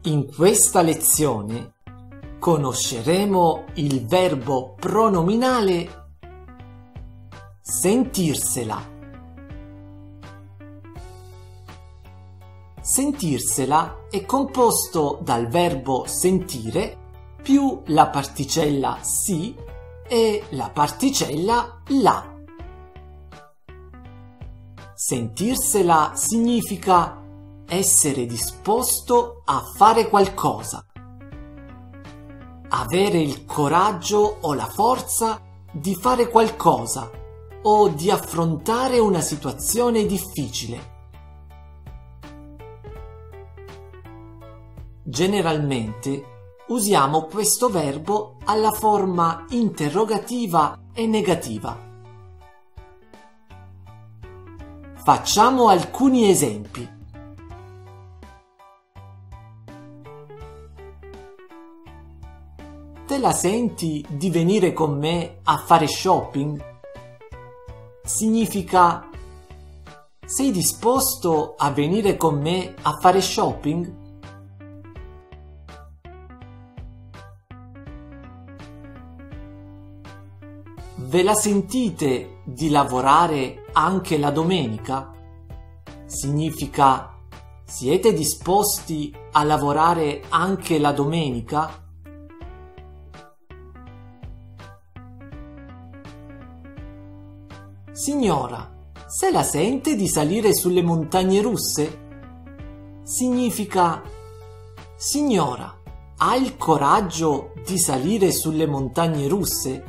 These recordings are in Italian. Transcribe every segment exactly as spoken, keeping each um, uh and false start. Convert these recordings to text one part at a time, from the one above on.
In questa lezione conosceremo il verbo pronominale sentirsela. Sentirsela è composto dal verbo sentire più la particella si e la particella la. Sentirsela significa essere disposto a fare qualcosa, avere il coraggio o la forza di fare qualcosa o di affrontare una situazione difficile. Generalmente usiamo questo verbo alla forma interrogativa e negativa. Facciamo alcuni esempi. Te la senti di venire con me a fare shopping? Significa: sei disposto a venire con me a fare shopping? Ve la sentite di lavorare anche la domenica? Significa: siete disposti a lavorare anche la domenica? Signora, se la sente di salire sulle montagne russe? Significa: signora, ha il coraggio di salire sulle montagne russe?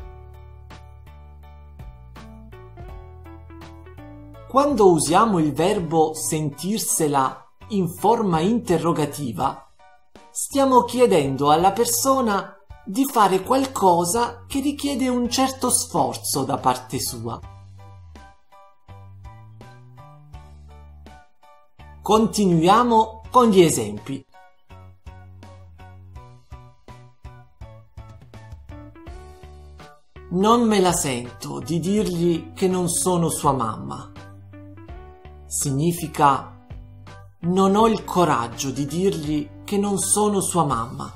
Quando usiamo il verbo sentirsela in forma interrogativa, stiamo chiedendo alla persona di fare qualcosa che richiede un certo sforzo da parte sua. Continuiamo con gli esempi. Non me la sento di dirgli che non sono sua mamma. Significa: non ho il coraggio di dirgli che non sono sua mamma.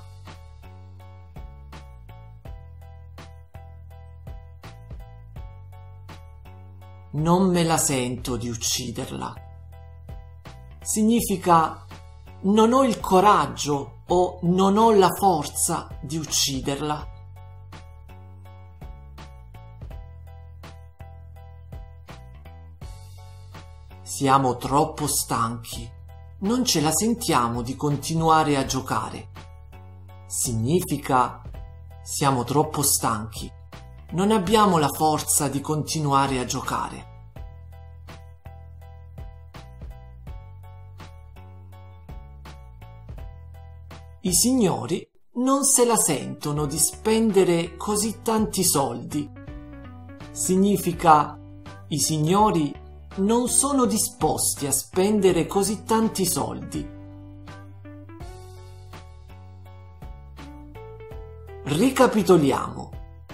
Non me la sento di ucciderla. Significa: non ho il coraggio o non ho la forza di ucciderla. Siamo troppo stanchi, non ce la sentiamo di continuare a giocare. Significa: siamo troppo stanchi, non abbiamo la forza di continuare a giocare. I signori non se la sentono di spendere così tanti soldi. Significa: i signori non sono disposti a spendere così tanti soldi. Ricapitoliamo.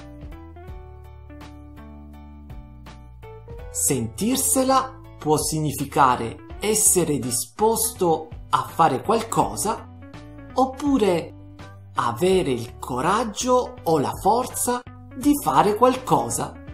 Sentirsela può significare essere disposto a fare qualcosa, oppure avere il coraggio o la forza di fare qualcosa.